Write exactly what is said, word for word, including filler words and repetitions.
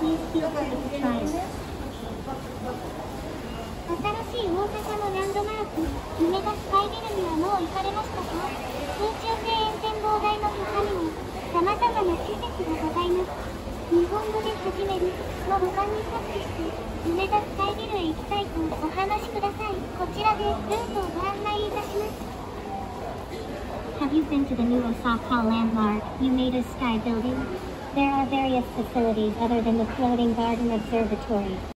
Please feel free to try it. 新しい大阪のランドマーク、梅田スカイビルにはもう行かれましたか？空中庭園展望台の他にも、様々な施設がございます。日本語で始めるのボタンにタッチして、梅田スカイビルへ行きたいとお話しください。こちらでルートをご案内いたします。Have you been to the new Osaka landmark, Umeda Sky Building? There are various facilities other than the floating garden observatory.